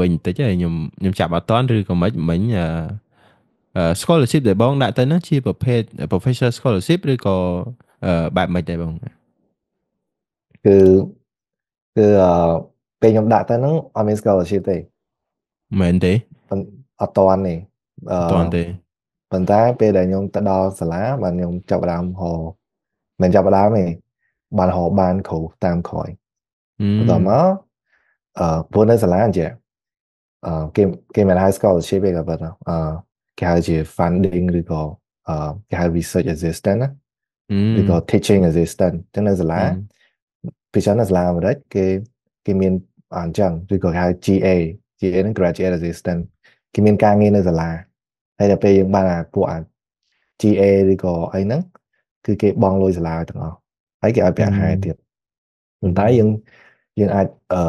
វិញបន្តិចហើយខ្ញុំចាប់អត់តាន់ឬក៏មិនមិញscholarship ដែលបងដាក់ទៅហ្នឹងជាប្រភេទ professional scholarship ឬក៏បែបមិនដែរបងគឺគឺពេលខ្ញុំដាក់ទៅហ្នឹងអត់មាន scholarship ទេមែនទេប៉ុន្អត់តាន់ទេអឺអត់តាន់ទេប៉ុន្តែពេលដែលខ្ញុំទៅដល់សាលាបានខ្ញុំចាប់ផ្ដើមហៅមិនចាប់ផ្ដើមទេបានហៅបានគ្រូតាមក្រោយអឺបន្ទាប់មកព្រោះនៅសាលាអញ្ចឹងគេមិនហៅ scholarship ទេក៏ប៉ុន្តែគេហៅជា funding ឬក៏គេហៅ research assistant ណាអឺឬក៏ teaching assistant ចឹងនៅសាលាអឺពីច្រើននៅសាលាអាមេរិកគេមានអញ្ចឹងឬក៏គេហៅ GA ហ្នឹង graduate assistant គេមានការងារនៅសាលាហើយដល់ពេលយើងបានពួក GA ឬក៏អីហ្នឹងគឺគេបង់លុយសាលាឲ្យទាំងអស់ហើយគេឲ្យអឺប្រាក់ខែទៀតអឺប៉ុន្តែយើងអាច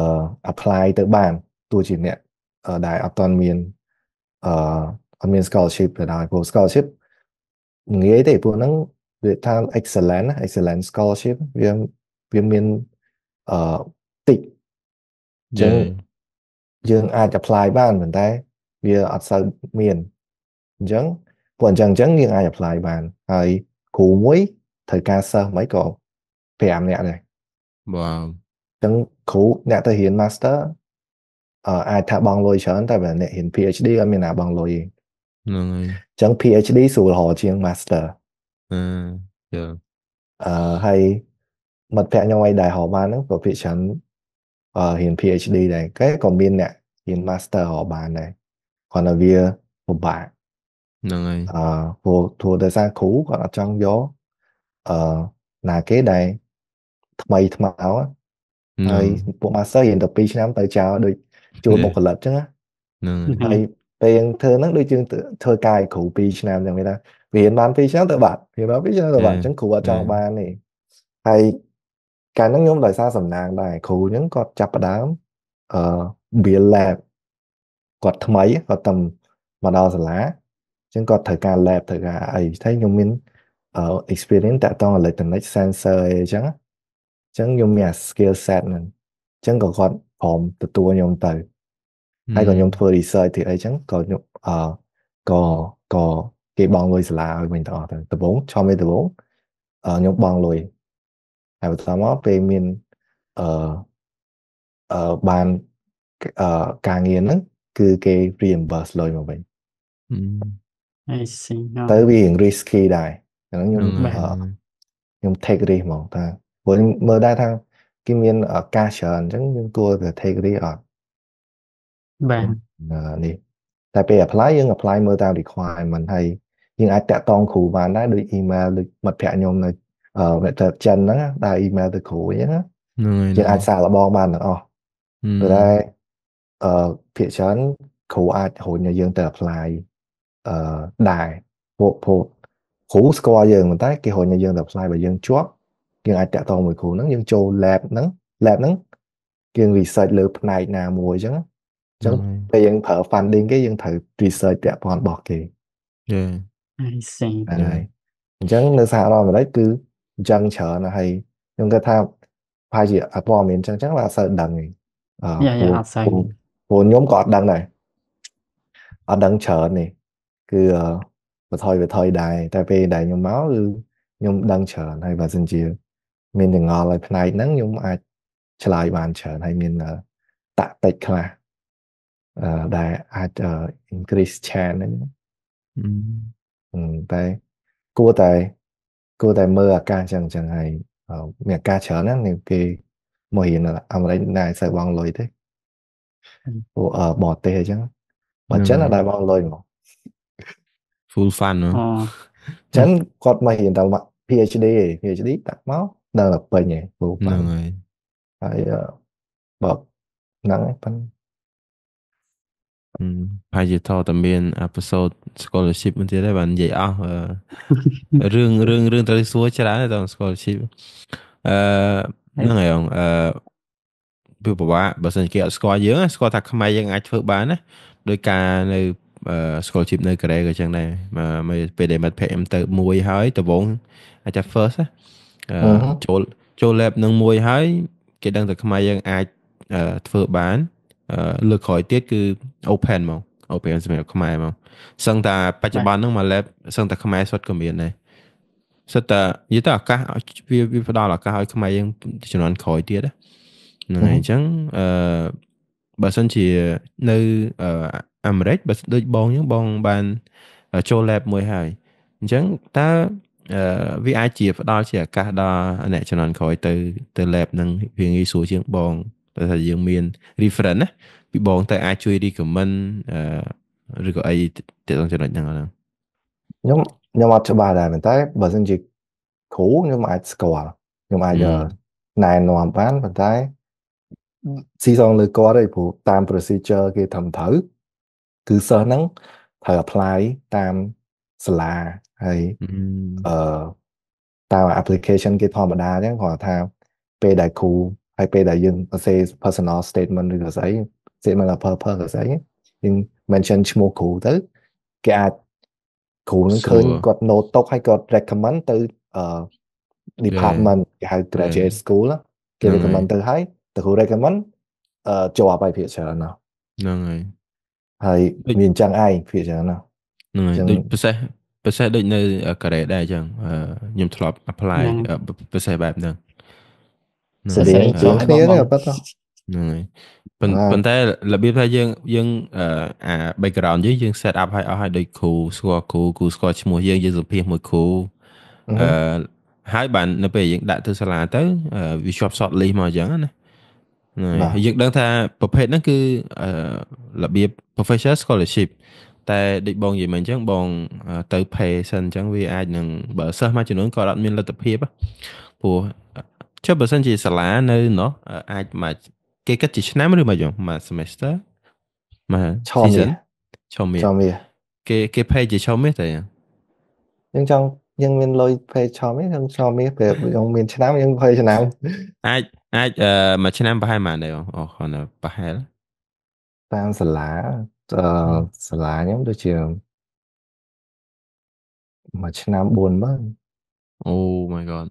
apply ទៅបានទោះជាអ្នកដែលអត់ទាន់មានអឺអត់មាន scholarship ទៅដល់ព្រោះ scholarship ងាយទេព្រោះហ្នឹងវាថា excellent scholarship វាមានអឺតិចអញ្ចឹងយេយើងអាច apply បានប៉ុន្តែវាអត់សូវមានអញ្ចឹងព្រោះអញ្ចឹងយើងអាច apply បានហើយគ្រូមួយត្រូវការសិស្សមិនក៏5នាក់ដែរបាទអញ្ចឹងគ្រូអ្នកទៅរៀន master អាចថាបង់លុយច្រើនតែបើអ្នករៀន PhD អត់មានណាបង់លុយទេហ្នឹងហើយអញ្ចឹង PhD ស្រួលរកជាង master អឺយេអឺហើយមិត្តភក្តិខ្ញុំឯងដែលរកបានហ្នឹងក៏ភាគច្រើនរៀន PhD ដែរក៏មានអ្នករៀន master រកបានដែរគ្រាន់តែវាពិបាកហ្នឹងហើយអឺព្រោះដោយសារគ្រូគាត់អត់ចង់យកអឺណាគេដែលថ្មីថ្មោងហ្នឹហើយងពួក master រៀនតែ2ឆ្នាំទៅចោលដូចជួលបុគ្គលិកអញ្ចឹងណាហ្នឹងហើយហើយពេលយើងធ្វើហ្នឹងដូចយើងធ្វើការឲ្យគ្រូ2ឆ្នាំអញ្ចឹងមានថាវារៀនបាន2ឆ្នាំទៅបាត់រៀនបាន2ឆ្នាំទៅយេបាត់អញ្ចឹងគ្រូអត់យេចង់បានទេហើយកាលហ្នឹងខ្ញុំដោយសារសំណាងដែរគ្រូអញ្ចឹងគាត់ចាប់ផ្ដើមអឺ build lab គាត់ថ្មីគាត់ទៅមកដល់សាលាអញ្ចឹងគាត់ត្រូវការ lab ត្រូវការអីតែខ្ញុំមានexperience តាក់ទង electronic sensor អីអញ្ចឹងខ្ញុំមានអា skill set ហ្នឹងអញ្ចឹងក៏គាត់ព្រមទទួលខ្ញុំទៅហើយក៏ខ្ញុំធ្វើ research ទីអីអញ្ចឹងក៏ខ្ញុំក៏ក៏គេបង់លុយសាលាឲ្យវិញទាំងអស់ទៅដំបូងឆមេដំបូងខ្ញុំបង់លុយហើយបន្ទាប់មកពេលមានអឺបានការងារហ្នឹងគឺគេ reimburse លុយមកវិញ I see ទៅវារៀង risky ដែរអាហ្នឹងហ្នឹងហើយខ្ញុំ take risk មកថាព្រោះខ្ញុំមើលដែរថាគេមានការច្រើនអញ្ចឹងយើងគួរតែ take risk អត់បាទនេះតែពេល apply យើង apply មើលតាម requirement ហើយយើងអាចតាក់ទងគ្រូបានដែរដូច email ដូចមិត្តភក្តិខ្ញុំនៅវិទ្យាចិនហ្នឹងដែរ email ទៅគ្រូអញ្ចឹងណាហ្នឹងហើយយើងអាចសាកល្បងបានទាំងអស់ព្រោះតែភាគច្រើនគ្រូអាចរុញឲ្យយើងទៅ apply ដែរពួកគ្រូស្គាល់យើងប៉ុន្តែគេរុញឲ្យយើងទៅ apply បើយើងជាប់យើងអាចតាក់ទងមួយគ្រូហ្នឹងយើងចូល lab ហ្នឹងគេ research លើផ្នែកណាមួយអញ្ចឹងហ្នឹងហើយពេលយើងប្រើ funding គេយើងត្រូវ research ពាក់ព័ន្ធរបស់គេយេ I see ហ្នឹងហើយអញ្ចឹងនៅសហរដ្ឋអាមេរិកគឺអញ្ចឹងច្រើនណាស់ហើយខ្ញុំគិតថាប្រហែលជាព័ត៌មានអញ្ចឹងបាទអត់សូវដឹងទេយ៉ាព្រោះអត់ស្អីព្រោះខ្ញុំក៏អត់ដឹងដែរអត់ដឹងច្រើនទេគឺបន្ថយដែរតែពេលដែលខ្ញុំមកគឺខ្ញុំដឹងច្រើនហើយបើសិនជាមានចងល់ឲ្យផ្នែកហ្នឹងខ្ញុំអាចឆ្លើយបានច្រើនហើយមានតាក់តិចខ្លះដែលអាច increase chance ហ្នឹងតែគួរតែគួរតែមើលឱកាសចឹងហើយមានឱកាសច្រើនណាស់នេះគេមករៀនអាមេរិកណាសូវបង់លុយទេពួកបរទេសអញ្ចឹងបើចិនអត់ដែលបង់លុយមក full fun ហ៎អូចឹងគាត់មករៀនតែ PhD ឯង PhD ដាក់មកដល់តែពេញឯង full ហ្នឹង fun ហើយហើយបើហ្នឹងឯងប៉ុណ្ណឹងហើយជាថតតែមាន episode scholarship មួយទៀតដែរបាននិយាយអស់រឿងត្រូវសួរច្រើនតែ scholarship អឺហ្នឹងហើយវាពិបាកបើសិនជាគេអត់ស្គាល់យើងស្គាល់ថាខ្មែរយើងអាចធ្វើបានណាដោយការនៅscholarship នៅកូរ៉េក៏ចឹងដែរមកពេលដែលមិត្តភក្តិខ្ញុំទៅមួយហើយដំបូងអាចថា first ណាចូល lab នឹងមួយហើយគេដឹងថាខ្មែរយើងអាចធ្វើបានលើកក្រោយទៀតគឺ open មក open សម្រាប់ខ្មែរមកសឹងតែបច្ចុប្បន្នហ្នឹងមក lab សឹងតែខ្មែរសុទ្ធក៏មានដែរសុទ្ធតែនិយាយទៅឱកាសវាផ្ដល់ឱកាសឲ្យខ្មែរយើងជំនាន់ក្រោយទៀតហ្នឹងហើយអញ្ចឹងបើសិនជានៅអាមេរិកបើដូចបងអញ្ចឹងបងបានចូល lab មួយហើយអញ្ចឹងតើវាអាចជាផ្ដល់ជាឱកាសដល់អ្នកជំនាន់ក្រោយទៅ lab ហ្នឹងវាងាយស្រួលជាងបងតែថាយើងមាន reference ណាពីបងទៅអាចជួយ recommend ឬក៏អីទៅចំណុចហ្នឹងហ្នឹងខ្ញុំអត់ច្បាស់ដែរប៉ុន្តែបើសិនជាគ្រូខ្ញុំអាចស្គាល់ខ្ញុំអាចណែនាំបានប៉ុន្តែស៊ីសងលើគាត់ឯងព្រោះតាម procedure គេធ្វើត្រូវគឺសិស្សហ្នឹងត្រូវ apply តាមសាលាហើយតាម application គេធម្មតាអញ្ចឹងគាត់ថាពេលដែលគ្រូហើយពេលដែលយើងសរសេរ personal statement ឬក៏ស្អី statement of purpose ក៏ស្អីយើង mention ឈ្មោះគ្រូទៅគេអាចគ្រូនឹងឃើញគាត់ note ទុកហើយគាត់ recommend ទៅdepartment គេហៅ graduate school គេ recommend ទៅហើយតែគ្រូ recommend ជាប់ឲ្យភាគច្រើនហ្នឹងហើយមានចឹងឯងភាគច្រើនហ្នឹងហើយដូចពិសេសដូចនៅកូរ៉េដែរអញ្ចឹងខ្ញុំធ្លាប់ apply ពិសេសបែបហ្នឹងស្តីជាងគ្នាទេប៉ុន្តែហ្នឹងហើយប៉ុន្តែរបៀបថាយើងអា background យើង set up ឲ្យអស់ឲ្យដូចគ្រូស្គាល់គ្រូស្គាល់ឈ្មោះយើងសម្ភាសមួយគ្រូហើយបាននៅពេលយើងដាក់ទៅសាលាទៅវាជាប់ short list មកអញ្ចឹងណាហើយយើងដឹងថាប្រភេទហ្នឹងគឺរបៀប professional scholarship តែដូចបងនិយាយមកអញ្ចឹងបងទៅ pay សិនអញ្ចឹងវាអាចនឹងបើសិស្សមួយចំនួនគាត់អត់មានលទ្ធភាពព្រោះចុះបើសិនជាសាលានៅនោះអាចមកគេគិតជាឆ្នាំឬមកយ៉ាងមួយ semester មក season ឆមាសគេ pay ជាឆមាសតែយើងមានលុយ pay ឆមាសខ្ញុំឆមាសពេលយើងមានឆ្នាំយើង pay ឆ្នាំអាចមួយឆ្នាំប្រហែលប៉ុន្មានដែរអូគាត់ប្រហែលតាមសាលាសាលាខ្ញុំដូចជាមួយឆ្នាំ40000 Oh my god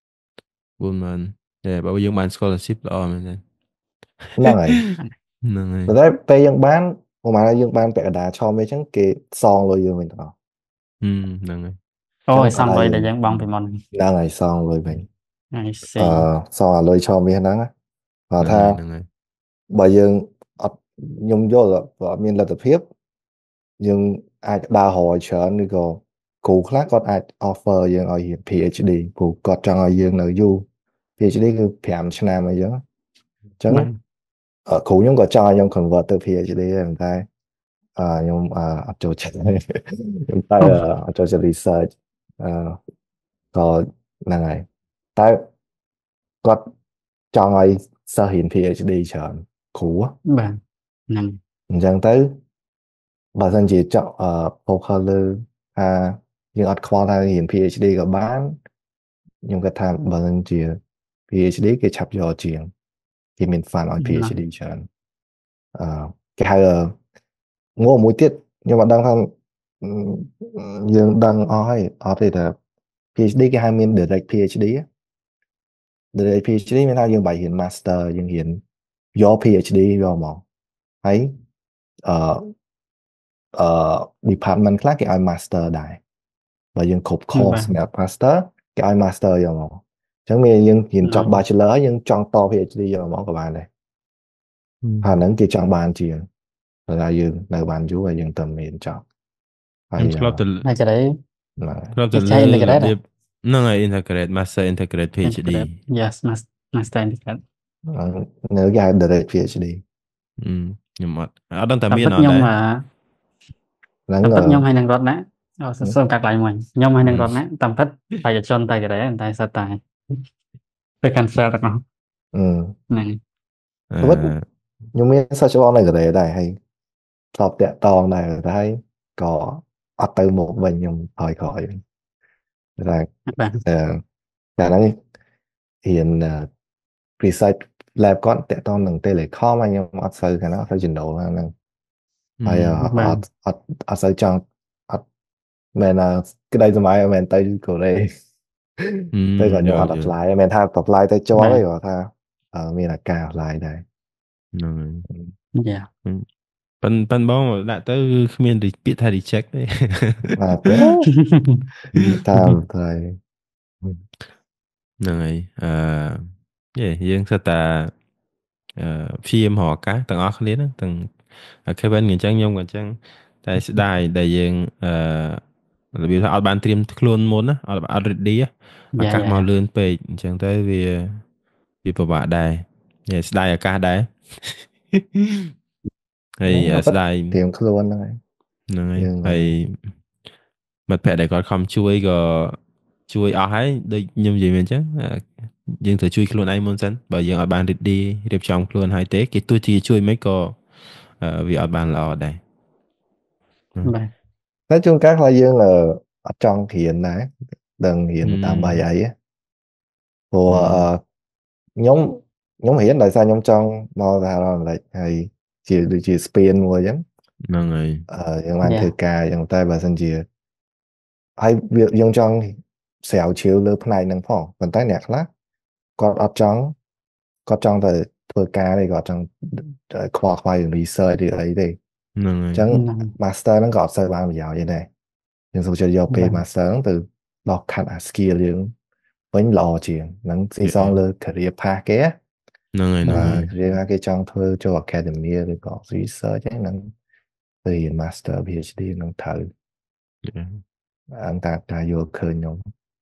40000តែបើយើងបាន scholarship ល្អមែនទេហ្នឹងហើយតែពេលយើងបានប្រហែលយើងបានពាក់កណ្ដាលឆមាសអញ្ចឹងគេសងលុយយើងវិញទាំងអស់ហ្នឹងហើយអូយសងលុយដែលយើងបង់ពីមុនហ្នឹងហើយសងលុយវិញសងលុយឆមាសហ្នឹងគាត់ថាបើយើងអត់ខ្ញុំយល់អត់មានលទ្ធភាពយើងអាចដើររយច្រើនឬក៏គ្រូខ្លះគាត់អាច offer យើងឲ្យរៀន PhD ព្រោះគាត់ចង់ឲ្យយើងនៅយូរ PhD គឺ5ឆ្នាំអីចឹងគ្រូខ្ញុំក៏ចង់ឲ្យខ្ញុំ convert ទៅ PhD ដែរតែខ្ញុំអត់ចូលចិត្តខ្ញុំតែអត់ចូលចិត្ត research ក៏ហ្នឹងហើយតែគាត់ចង់ឲ្យសិស្សរៀន PhD ច្រើនគ្រូបាទហ្នឹងអញ្ចឹងទៅបើសិនជាចង់focus លើថាយើងអត់ខ្វល់ថារៀន PhD ក៏បានខ្ញុំគិតថាបើសិនជា PhD គេឆាប់យកជាងគេមាន fund ឲ្យ PhD ច្រើនគេហៅមួយទៀតខ្ញុំអត់ដឹងថាយើងដឹងអស់ហើយអត់ទេថា PhD គេហៅមាន direct PhD direct PhD មានថាយើងបាយរៀន master យើងរៀនយក PhD យកមកហើយdepartment ខ្លះគេឲ្យ master ដែរបើយើងគ្រប់ course សម្រាប់ master គេឲ្យ master យកមកអញ្ចឹងមានយើងរៀនចប់ bachelor ហើយយើងចង់ត PhD យកមកក៏បានដែរហើយហ្នឹងគេចង់បានជាងព្រោះយើងនៅបានយូរហើយយើងទៅមានចប់ហើយឆ្លប់ទៅហើយចរិយឆ្លប់ទៅលើហ្នឹងហើយ integrate master integrate PhD yes master integrate នៅគេហៅ direct PhD ខ្ញុំអត់ដឹងតែមានអត់ដែរហ្នឹងខ្ញុំហើយនឹងរត់ណាសូមកាត់ឡើងមួយខ្ញុំហើយនឹងរត់ណាតាមពិតបច្ចុប្បន្នតែគេតែសិតតែទៅ cancel ទាំងអស់ហ្នឹងខ្ញុំមានសាច់ច្បងនៅកូរ៉េដែរហើយធ្លាប់តាក់តងដែរតែក៏អត់ទៅមកវិញខ្ញុំហើយក្រោយតែតែហ្នឹងរៀន research lab គាត់តាក់តងនឹង telecom ហើយខ្ញុំអត់សូវខាងហ្នឹងអត់សូវចំណូលហ្នឹងហើយអត់សូវចង់អត់មែនក្តីសម័យមែនទៅកូរ៉េទៅក៏ខ្ញុំអត់ apply មែនថា apply ទៅជាប់ទេគាត់ថាមានឱកាស apply ដែរហ្នឹង dạ ប៉ុនបងដាក់ទៅគ្មានពាក្យថា reject ទេបាទទេតាមទៅហ្នឹងហើយយើងសិតតាព្យាយាមរកឱកាសទាំងអស់គ្នាហ្នឹងទាំង Kevin ក៏អញ្ចឹងខ្ញុំក៏អញ្ចឹងតែស្ដាយដែលយើងរបៀបថាអត់បានត្រៀមខ្លួនមុនណាអត់ ready ឱ dạ កាសមក dạ លឿនពេកអញ្ចឹងទៅវាពិបាកដែរស្ដាយឱកាសដែរ ហើយក៏ពិតស្ដាយត្រៀមខ្លួនហ្នឹងហើយហ្នឹងហើយយើងហើយមិត្តភក្តិដែលគាត់ខំជួយក៏ជួយអស់ហើយដូចខ្ញុំនិយាយមែនអញ្ចឹងយើងត្រូវជួយខ្លួនឯងមុនសិនបើយើងអត់បាន ready រៀបចំខ្លួនហើយទេគេទោះជាជួយមិនក៏វាអត់បានល្អដែរបាទតែជួនកាលខ្លះយើងអត់ចង់រៀនដែរដឹងរៀនដើម្បីអីព្រោះខ្ញុំរៀនដោយសារខ្ញុំចង់មកសហរដ្ឋអាមេរិកហើយជាដូចជាស្ពានមួយអញ្ចឹងហ្នឹងហើយយើងបាន dạ ធ្វើការអញ្ចឹងតែបើសិនជាហើយវាយើងចង់ស្រាវជ្រាវលើផ្នែកហ្នឹងផងប៉ុន្តែអ្នកខ្លះគាត់អត់ចង់ទៅធ្វើការទេគាត់ចង់ខ្វល់ខ្វាយ research ឬអីទេហ្នឹងហើយអញ្ចឹងហ្នឹង master ហ្នឹងក៏អត់សូវបានប្រយោជន៍ទេដែរយើងសូមចិត្តយកពេល master ហ្នឹងទៅដោះខាត់អា skill យើងវិញល្អជាងហ្នឹងស៊ីសងលើ career path គេហ្នឹងហើយហ្នឹងហើយ career path គេចង់ធ្វើចូល academia ឬក៏ research ហ្នឹងទៅរៀន master PhD ហ្នឹងត្រូវតែយល់ឃើញខ្ញុំ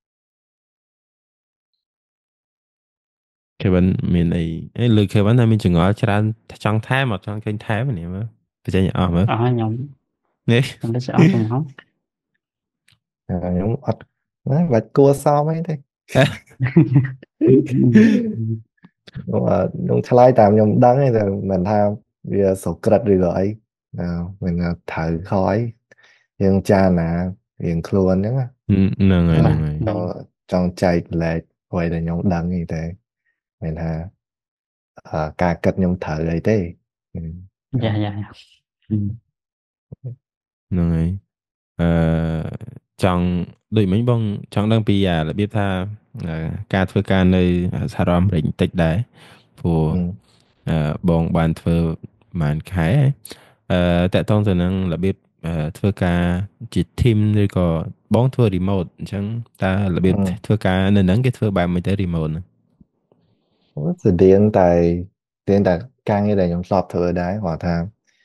Kevin មានអីលើ Kevin ថាមានចង្អល់ច្រើនចង់ថែមអត់ចង់ឃើញថែមនេះមើលបញ្ចេញអស់មើលអស់ខ្ញុំនេះខ្ញុំទៅអស់ទាំងហោះខ្ញុំអត់បាច់គួរសមអីទេខ្ញុំឆ្លើយតាមខ្ញុំដឹងទេតែមិនថាវាសុក្រិតឬក៏អីមិនត្រូវខអីយើងចារណារៀងខ្លួនអញ្ចឹងហ្នឹងហើយហ្នឹងហើយចង់ចែកលែកអ្វីដែលខ្ញុំដឹងនេះតែមិនថាការគិតខ្ញុំត្រូវអីទេ dạ dạ ហ្នឹងហើយចង់ដូចមិញបងចង់ដឹងពីរបៀបថាការធ្វើការនៅសហរដ្ឋអាមេរិកបន្តិចដែរព្រោះបងបានធ្វើប្រហែលខែតកតងទៅនឹងរបៀបធ្វើការជា team ឬក៏បងធ្វើ remote អញ្ចឹងតើរបៀបធ្វើការនៅហ្នឹងគេធ្វើបែបមិនទៅ remote ហ្នឹងស្តៀងតែការងារដែលខ្ញុំធ្លាប់ធ្វើដែរគាត់ថា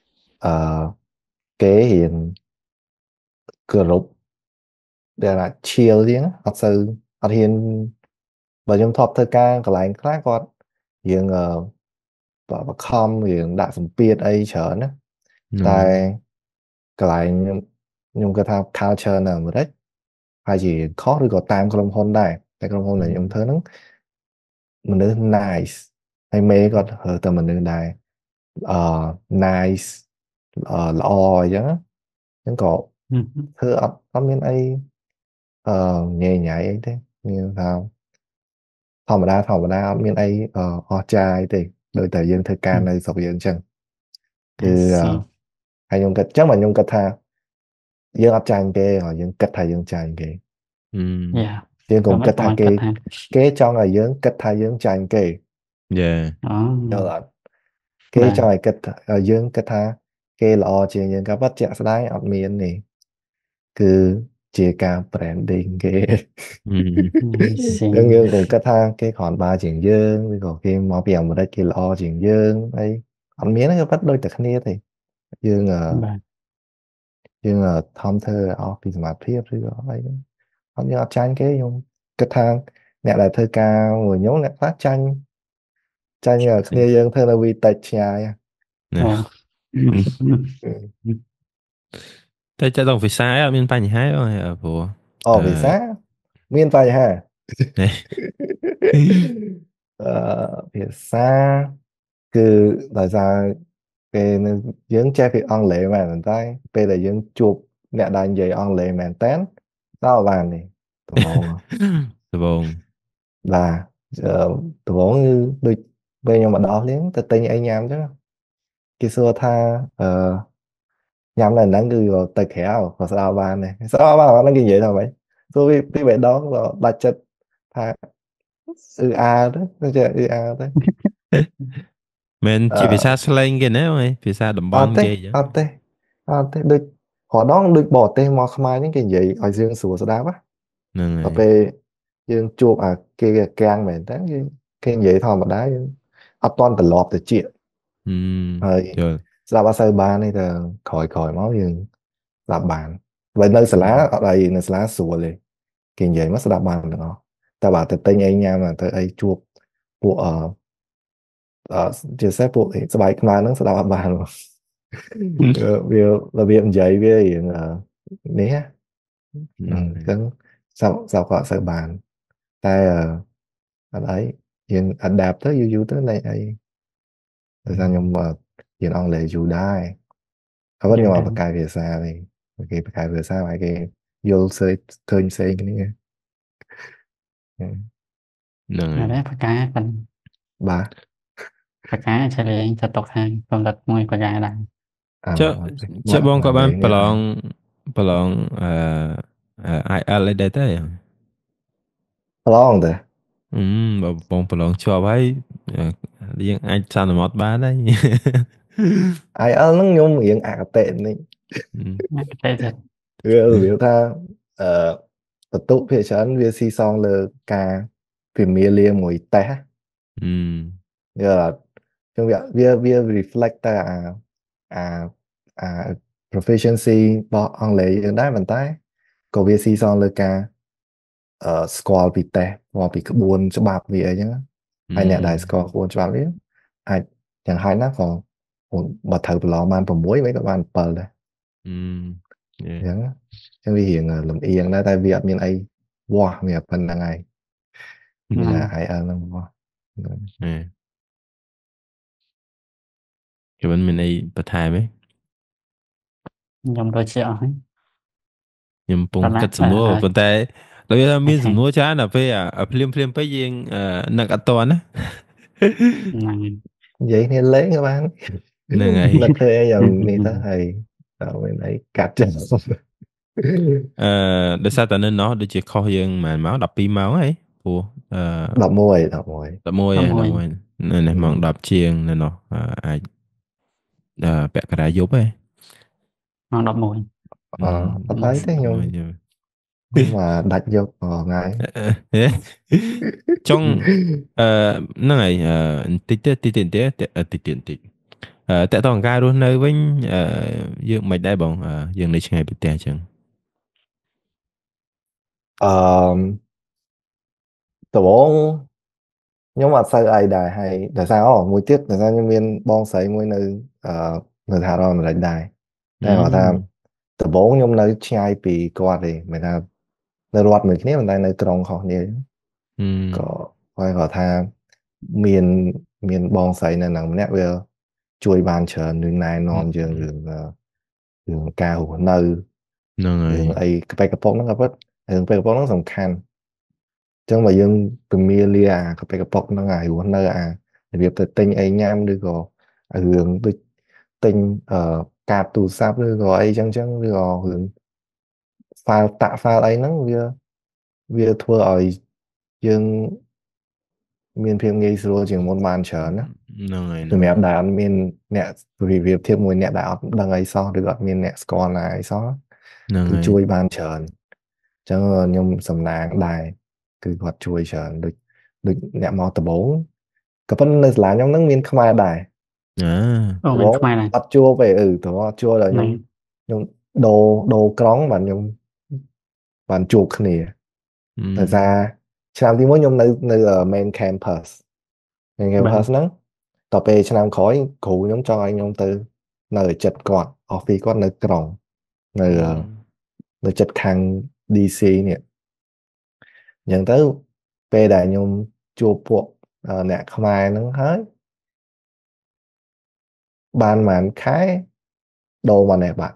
គេរៀនគោរពដែលថាឈៀលជាងអត់ហ៊ានបើខ្ញុំធ្លាប់ធ្វើការកន្លែងខ្លះគាត់រៀងបខំរៀងដាក់សម្ពាធអីច្រើនណាតែកន្លែងខ្ញុំគាត់ថា culture នៅអាមេរិកហើយជាខុសឬក៏តាមក្រុមហ៊ុនដែរតែក្រុមហ៊ុនដែលខ្ញុំធ្វើហ្នឹងមនុស្ស nice ហើយមេគាត់ហៅតែមនុស្សដែរnice ល្អអញ្ចឹងក៏ធ្វើអត់មានអីញ៉ៃញ៉ៃអីទេមានថាធម្មតាអត់មានអីអស្ចារ្យអីទេដោយតែយើងធ្វើការនៅស្រុកយើងអញ្ចឹងគឺហើយខ្ញុំគិតអញ្ចឹងមកខ្ញុំគិតថាយើងអត់ចាញ់គេយើងគិតថាយើងចាញ់គេ dạ យើងកុំគិតថាគេចង់ឲ្យយើងគិតថាយើងចាញ់គេ Yeah គេចង់ឲ្យគិតយើងគិតថាគេល្អជាងយើងក៏ប៉ុតជាក់ស្ដែងអត់មានទេគឺជាការ branding គេយើងកុំគិតថាគេគ្រាន់បើជាងយើងឬក៏គេមកពីអាមេរិកគេល្អជាងយើងអីអត់មានទេក៏ប៉ុតដូចតែគ្នាទេយើងថំធ្វើអស់ពីសមត្ថភាពឬក៏អីហ្នឹងអត់យើងអត់ចាញ់គេខ្ញុំគិតថាអ្នកដែលធ្វើការមួយខ្ញុំអ្នកខ្លះចាញ់គ្នាយើងធ្វើនៅវីតិចឆ្ងាយតែចាត់ដល់វិសាអត់មានបញ្ហាទេព្រោះវិសាមានបញ្ហាភាសាគឺដោយសារពេលយើងចេះពីអង់គ្លេសមែនប៉ុន្តែពេលដែលយើងជួបអ្នកដែលនិយាយអង់គ្លេសមែនតើដល់បានទេដំបងបាទដំបងគឺដូចពេលខ្ញុំមកដល់នេះទៅទិញអីញ៉ាំអញ្ចឹងគេសួរថាញ៉ាំនៅហ្នឹងគឺទៅក្រៅក៏ស្ដាប់បានដែរស្ដាប់បានហ្នឹងគេនិយាយថាម៉េចសួរពីបេះដូងក៏ដាច់ចិត្តថាទៅចេះទៅ mình chỉ vì sao slang cái nữa ấy vì sao đầm bom ghê vậy អត់ទេដូចរដងដូចបរទេសមកខ្មែរហ្នឹងគេនិយាយឲ្យយើងស្រួលស្ដាប់ណា nâng ដល់ này ពេលយើងជួបគេកាំងមែនតើគេនិយាយធម្មតាយើងអត់តន់ត្រឡប់ទៅជាហើយ trời ស្ដាប់អត់សូវបានទេតែក្រោយមកយើងស្ដាប់បានបើនៅសាលាអត់អីនៅសាលាស្រួលទេគេនិយាយមកស្ដាប់បានទាំងអស់តែបើទៅទិញអីញ៉ាំទៅអីជួបពួកជាពិសេសពួកស្បែកខ្មៅហ្នឹងស្ដាប់អត់បាន វារបៀបនិយាយវារៀងនេះណាអញ្ចឹងសាប់ក៏អត់សូវបានតែអត់អីយើង adapt ទៅយូរទៅនៃអីដោយសារខ្ញុំរៀនអង់គ្លេសយូរដែរហើយខ្ញុំអត់បកកាយភាសាទេគេបកកាយភាសាហើយគេយល់ស្អីឃើញផ្សេងគ្នា nâng អត់ទេ này បកាប៉ុនបាទបកាឆ្លេងទៅຕົកខាងកំដិតមួយបកាដែរ chắc chắc bong có bạn balong IL ở đây thế ឡងទៅ bà bong balong cho vậy riêng anh sao mà mót bán đấy IELTS ហ្នឹងខ្ញុំរៀងអកតេនេះតែទៅវាថាបន្ទុកភាគច្រើនវាស៊ីសងលើការពិមាលាមួយតេស្ត វាចឹងវា reflect ទៅអា proficiency របស់អង់គ្លេសយើងដែរប៉ុន្តែក៏វាស៊ីសងលើការស្គាល់ពីតេស្តមកពីក្បួនច្បាប់វាអីចឹងហើយអ្នកដែលស្គាល់ក្បួនច្បាប់វាអាចយ៉ាងហោចណាស់ក៏បើត្រូវប្រឡងបាន6មិនក៏បាន7ដែរចឹងវារៀងលំអៀងដែរតែវាអត់មានអីវាស់វាប៉ុណ្្នឹងហើយវា IELTS ហ្នឹងវាស់ cái vấn mình ấy bật thai mấy ខ្ញុំដូចជាអស់ហើយ nhưng bông cất sầm nua vấn đề đối với mình sầm nua chán là phải phim phim phải riêng nặng ăn toàn á ហ្នឹងនិយាយគ្នាលេងក៏បានហ្នឹងហើយនឹកឃើញអីយ៉ាងនេះទៅហើយដល់មានអីកាត់ចឹងដោយសារតែនៅនោះដូចជាខុសយើងម៉ោង12ម៉ោងហីព្រោះ 11 នៅម៉ោង10ជាងនៅនោះអាចពាក់កណ្ដាលយប់ហីម៉ោង11 អត់អីទេខ្ញុំមកដាច់យកថ្ងៃចុងហ្នឹងហើយតិចតើតងការរស់នៅវិញយើងមិនដែរបងយើងនៅឆ្ងាយពីផ្ទះអញ្ចឹងដំបូងខ្ញុំអត់សូវអីដែរហើយដោយសារមួយទៀតដោយសារខ្ញុំមានបងស្រីមួយនៅសហរដ្ឋអាមេរិកដែរតែគាត់ថាដំបូងខ្ញុំនៅឆ្ងាយពីគាត់ទេមិនថានៅរដ្ឋមួយគ្នាប៉ុន្តែនៅក្រុងខុសគ្នាក៏គាត់ថាមានបងស្រីនៅនឹងម្នាក់វាជួយបានច្រើននឹងណែនាំយើងរឿងការរស់នៅហ្នឹងហើយអីកប៉ែកប៉ុកហ្នឹងក៏ពិតរឿងកប៉ែកប៉ុកហ្នឹងសំខាន់ចឹងបើយើងពមាលាកប៉ែកប៉ុកហ្នឹងហើយរស់នៅរបៀបទៅទិញអីញ៉ាំឬក៏រឿងដូចទិញកាតទូរស័ព្ទឬក៏អីចឹងឬក៏រឿង file តាក់ file អីហ្នឹងវាធ្វើឲ្យយើងមានភាពងាយស្រួលជាងមុនបានច្រើនណាហ្នឹងហើយសម្រាប់ដែលអត់មានអ្នកវិភាគធៀបមួយអ្នកដែលអត់ដឹងអីសោះឬក៏អត់មានអ្នកស្គាល់ណាអីសោះគឺជួយបានច្រើនអញ្ចឹងខ្ញុំសំណាងដែរគឺគាត់ជួយច្រើនដូចអ្នកមកដំបូងក៏ប៉ុន្តែនៅសាលាខ្ញុំហ្នឹងមានខ្មែរដែរមានខ្មែរដែរអត់ជួបទេទៅអត់ជួបដល់ខ្ញុំដូរក្រុងបាទខ្ញុំបានជួបគ្នាតែថាឆ្នាំទី1ខ្ញុំនៅ main campus ហ្នឹងតទៅពេលឆ្នាំក្រោយគ្រូខ្ញុំចង់ឲ្យខ្ញុំទៅនៅចិត្តគាត់ office គាត់នៅក្រុងនៅចិត្តខាង DC នេះអញ្ចឹងទៅពេលដែលខ្ញុំជួបពួកអ្នកខ្មែរហ្នឹងហើយបានប្រហែលខែដូរមកនេះបាទ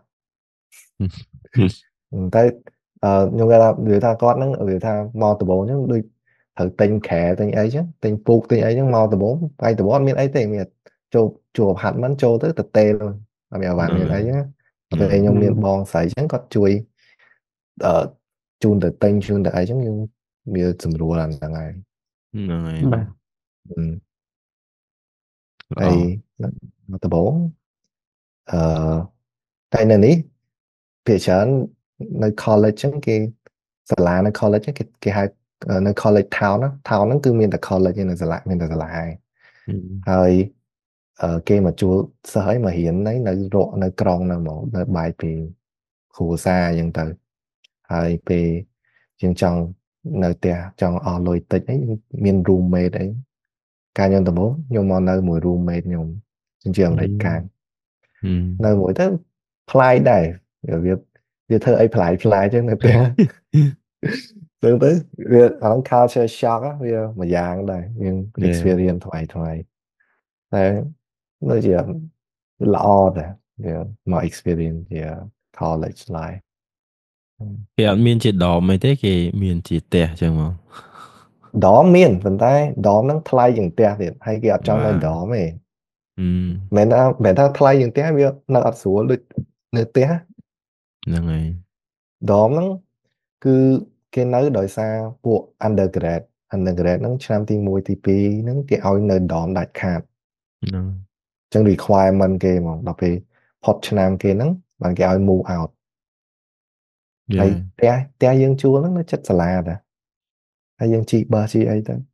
តែខ្ញុំគេថាគាត់ហ្នឹងវាថាមកដំបូងអញ្ចឹងដូចត្រូវទិញក្រែទិញអីចឹងទិញពូកទិញអីចឹងមកដំបូងហើយដំបូងអត់មានអីទេមានចូលហាត់មិនចូលទៅតេលអត់មានអាវ៉ាន់មានអីចឹងតែខ្ញុំមានបងស្រីចឹងគាត់ជួយជូនទៅទិញជូនទៅអីចឹងយើងវាស្រួលហ្នឹងហើយហ្នឹងហើយបាទល្អហើយដំបូងអឺតែនៅនេះភាគច្រើននៅ college ចឹងគេសាលានៅ college ហ្នឹងគេហៅនៅ college town ណា town ហ្នឹងគឺមានតែ college ឯងនៅសាលាមានតែសាលាឯងហើយគេមកជួលសិស្សអីមករៀននៅរកនៅក្រុងនៅហ្មងនៅបែកពីគ្រួសារអញ្ចឹងទៅហើយពេលយើងចង់នៅផ្ទះចង់អស់លុយតិចអីមាន roommate អីកាលខ្ញុំដំបូងខ្ញុំមកនៅមួយ roommate ខ្ញុំជាអាមេរិកកាំងនៅមួយទៅប្លែកដែរវាធ្វើអីប្លែកចឹងនៅផ្ទះទៅវាអាហ្នឹង culture shock វាមួយយ៉ាងដែរយើង experience ថ្មីតែដូចជាល្អដែរវាមក experience ជា college life គេអត់មានជាដមអីទេគេមានជាផ្ទះចឹងមកដមមានប៉ុន្តែដមហ្នឹងថ្លៃជាងផ្ទះទៀតហើយគេអត់ចង់នៅដមទេមិនថាថ្លៃជាងផ្ទះវានៅអត់ស្រួលដូចនៅផ្ទះហ្នឹងហើយដមហ្នឹងគឺគេនៅដោយសារពួក undergrad ហ្នឹងឆ្នាំទី1ទី2ហ្នឹងគេឲ្យនៅដមដាច់ខាតហ្នឹងចឹង requirement គេហ្មងដល់ពេលផុតឆ្នាំគេហ្នឹងបានគេឲ្យ move out ហើយផ្ទះយើងជួលហ្នឹងនៅចិត្តសាលាដែរហើយយើងជីបឺជីអីទៅ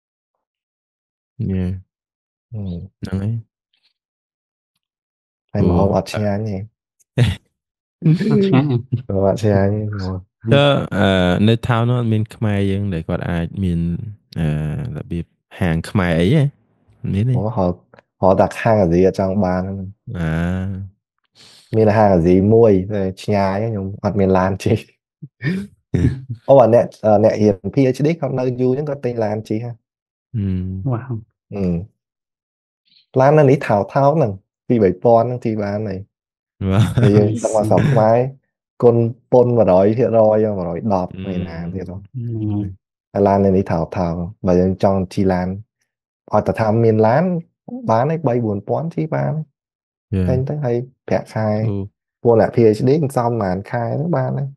ហ្នឹងហើយម្ហូបអត់ឆ្ងាញ់ទេអត់ឆ្ងាញ់អត់ឆ្ងាញ់ទៅនៅ town នោះអត់មានខ្មែរយើងដែលគាត់អាចមានរបៀបហាងខ្មែរអីហ៎មានទេហៅតែហាងអាស៊ីអត់ចង់បានមានហាងអាស៊ីមួយតែឆ្ងាយខ្ញុំអត់មានឡានជិះអូអ្នករៀន PhD គាត់នៅយូរហ្នឹងគាត់ទិញឡានជិះវ៉ាវឡាននៅនេះថោហ្នឹងពី3000ហ្នឹងជិះបានហើយតែយើងទឹកមកស្រុកខ្មែរគុណពុន 100% 110ឯណាទៀតហើយឡាននៅនេះថោបើយើងចង់ជិះឡានអត់តែថាមានឡានបានឯង 3-4,000 ជិះបានតែទៅហើយប្រាក់ខែពួកអ្នក PhD សំបានខែហ្នឹងបានហើយ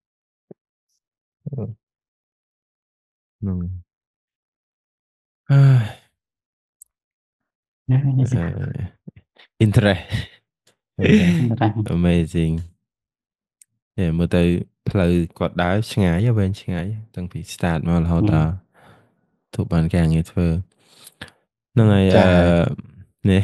interest amazing មើលទៅផ្លូវគាត់ដើរឆ្ងាយវែងឆ្ងាយតាំងពី start មករហូតដល់ទូបានការងារធ្វើហ្នឹងហើយនេះ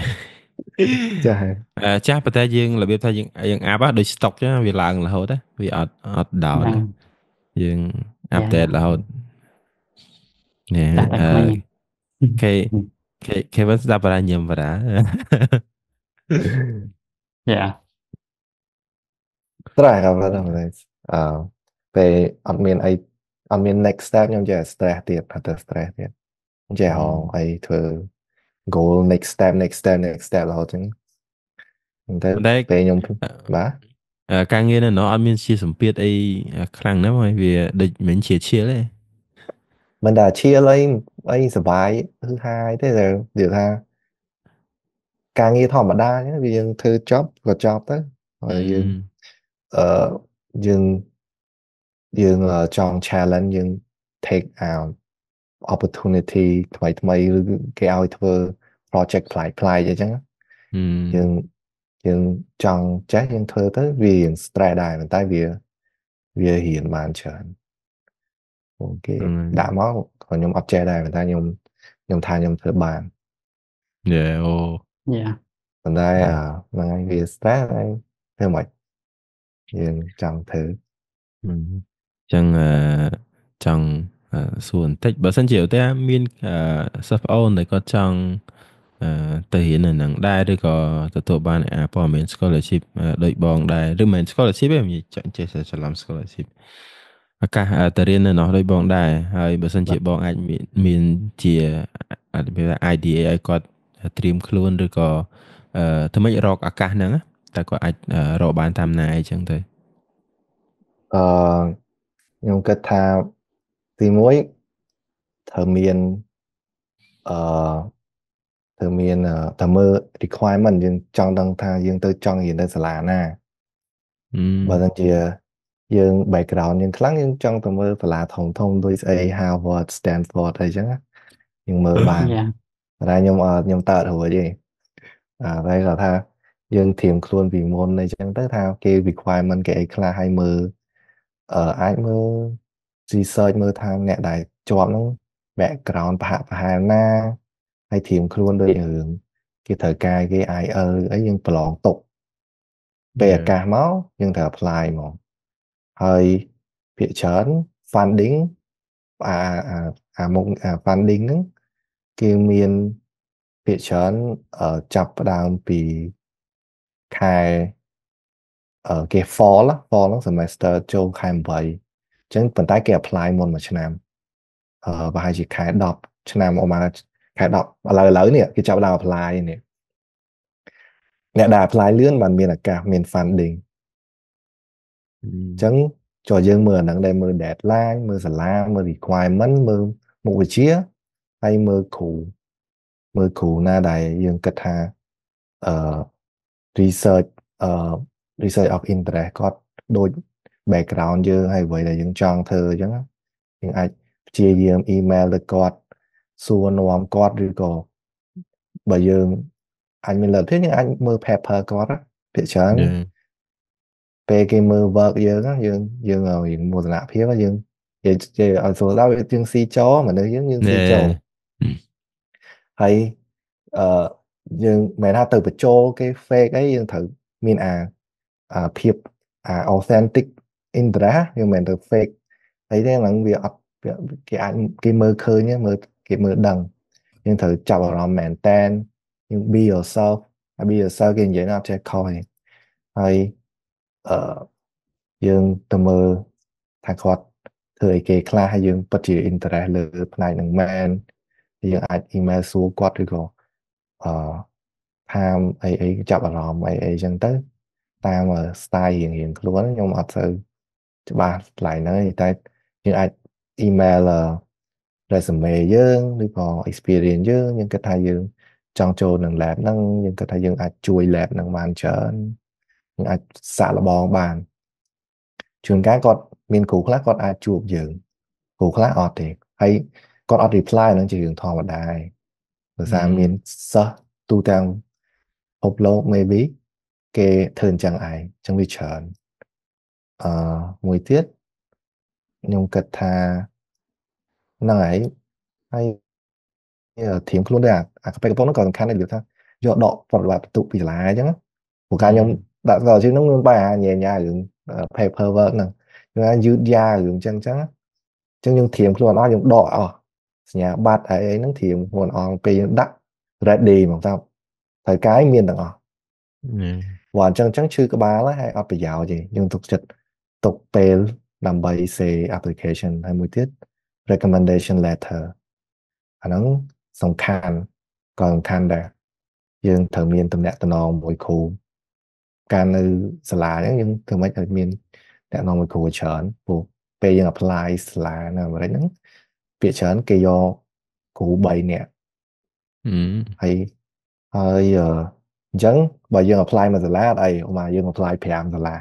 ចាស់ប៉ុន្តែយើងរបៀបថាយើងអាប់ដូច stock ចឹងវាឡើងរហូតវាអត់ដោតយើងអាប់ដេតរហូតនេះគេvẫnស្ដាប់បារាញឹមបារាត្រែครับពេលអត់មាន next step ខ្ញុំចេះ stress ទៀតអត់ទៅ stress ទៀតខ្ញុំចេះហងអីធ្វើ goal next step រហូតចឹងតែពេលខ្ញុំបាទការងារនៅនោះអត់មានជាសម្ពាធអីខ្លាំងណាស់ហើយវាដូចមិនជាឈៀលទេមិនថាឈៀលអីសុបាយគឺហាយទេតែនិយាយថាការងារធម្មតាអញ្ចឹងវាយើងធ្វើចប់ក៏ចប់ទៅហើយយើងចង់ challenge យើង take out opportunity ថ្មីឬគេឲ្យធ្វើ project ប្លែកអញ្ចឹងយើងចង់ចេះយើងធ្វើទៅវារៀង stress ដែរប៉ុន្តែវារៀនបានច្រើនគេដាក់មកខ្ញុំអត់ចេះដែរប៉ុន្តែខ្ញុំថាខ្ញុំធ្វើបានប៉ុន្តែហ្នឹងហើយវា stress ហើយធ្វើមិនយើងចង់ធ្វើចឹងចង់សួរបន្តិចបើសិនជាតែមានសិស្សប្អូនដែលគាត់ចង់ទៅរៀននៅនឹងដែរឬក៏ទទួលបានព័ត៌មាន scholarship ដូចបងដែរឬមិន scholarship ទេនិយាយចេះច្រឡំ scholarship ឱកាសទៅរៀននៅនោះដូចបងដែរហើយបើសិនជាបងអាចមានជា idea ឲ្យគាត់ត្រៀមខ្លួនឬក៏ធ្វើម៉េចរកឱកាសហ្នឹងតែគាត់អាចរកបានតាមណាអីចឹងទៅខ្ញុំគិតថាទី1ត្រូវមានតែមើល requirement យើងចង់ដឹងថាយើងទៅចង់រៀននៅសាលាណាបើមិនជាយើង background យើងខ្លាំងយើងចង់ទៅមើលសាលាធំដូចស្អី Harvard Stanford អីចឹងយើងមើលបានតែខ្ញុំតើរួចទេ đây là tha dương thiềm khuôn vì môn này chẳng tới thao kê requirement cái là hai mơ ai mơ research mơ tham nè đại cho nó background và hạ na hay thiềm khuôn đôi hướng cái thời cai cái ai ấy nhưng plong tục về Yeah. cả máu nhưng thờ apply mà hơi phía chớn funding fundingហ្នឹងគេមានភាគច្រើនចាប់ផ្ដើមពីខែគេ fall ណា fall ហ្នឹង semester ចូលខែ8អញ្ចឹងប៉ុន្តែគេ apply មុនមួយឆ្នាំប្រហែលជាខែ10ឆ្នាំអមខែ10ឥឡូវនេះគេចាប់ផ្ដើម apply នេះអ្នកដែល apply លឿនបានមានឱកាសមាន funding អញ្ចឹងចូលយើងមើលអាហ្នឹងដែលមើល deadline មើលសាលាមើល requirement មើលមុខវិជ្ជាហើយមើលគ្រូណាដែលយើងគិតថាអឺ research research of interest គាត់ដូច background យើងហើយអ្វីដែលយើងចង់ធ្វើអញ្ចឹងយើងអាចព្យាយាម email ទៅគាត់សួរនាំគាត់ឬក៏បើយើងអាចមានលទ្ធភាពយើងអាចមើល paper គាត់ភាគច្រើន Yeah. ពេលគេមើល work យើងមោទនភាពយើងនិយាយឲ្យស្រួលដល់យើងស៊ីចមនុស្សយើងស៊ីច Yeah. ហើយយើងមិនថាទៅបញ្ចូលគេ fake អីយើងត្រូវមានភាពauthentic interest យើងមិនទៅ fake អីទេហ្នឹងវាអត់គេអាចគេមើលឃើញមើលគេមើលដឹងយើងត្រូវចាប់អារម្មណ៍មែនតែនយើង be yourself ហើយ be yourself គេនិយាយណាអត់ចេះខុសទេហើយយើងទៅមើលថាគាត់ធ្វើអីគេខ្លះហើយយើងពិតជា interest លើផ្នែកហ្នឹងមែនយើងអាច email សួរគាត់ឬក៏ថាមអីចាប់អារម្មណ៍អីចឹងទៅតាម style រៀងខ្លួនខ្ញុំអត់ទៅច្បាស់កន្លែងហ្នឹងតែយើងអាច email resume យើងឬក៏ experience យើងគិតថាយើងចង់ចូលនឹង lab ហ្នឹងយើងគិតថាយើងអាចជួយ lab ហ្នឹងបានច្រើនយើងអាចសាកល្បងបានជួនកាលគាត់មានគ្រូខ្លះគាត់អាចជួបយើងគ្រូខ្លះអត់ទេហើយគាត់អត់ reply ហ្នឹងជារឿងធម្មតាឯងដោយសារមានសិស្សទូទាំងពិភពលោក maybe គេធ្វើអញ្ចឹងឯងអញ្ចឹងវាច្រើនមួយទៀតខ្ញុំគិតថាហ្នឹងហើយហើយធៀមខ្លួនដែរអាបេក្ខជនហ្នឹងក៏សំខាន់ដែរនិយាយថាយកដកប្រវត្តិបន្ទុកពីសាលាអញ្ចឹងព្រោះការខ្ញុំដាក់ដល់ជាងហ្នឹងមានបញ្ហាញ៉ារឿង paper work ហ្នឹងយើងយឺតយ៉ាវរឿងអញ្ចឹងយើងធៀមខ្លួនអស់យើងដកអស់សញ្ញាបត្រអីហ្នឹងធៀមខ្លួនអស់ពេលយើងដាក់ ready ហ្មងតើត្រូវកាយមានទាំងអស់បើអញ្ចឹងឈឺក្បាលហើយអត់ប្រយោជន៍ទេយើងទុកចិត្តទុកពេលដើម្បី say application ហើយមួយទៀត recommendation letter អាហ្នឹងសំខាន់ក៏សំខាន់ដែរយើងត្រូវមានទំនាក់ទំនងមួយគ្រូការនៅសាលាហ្នឹងយើងធ្វើម៉េចឲ្យមានទំនាក់ទំនងមួយគ្រូច្រើនព្រោះពេលយើង apply សាលានៅអាមេរិកហ្នឹងពាក្យច្រើនគេយកគ្រូ3នាក់ហើយអញ្ចឹងបើយើង apply មួយសាលាអត់អីយើង apply 5សាលា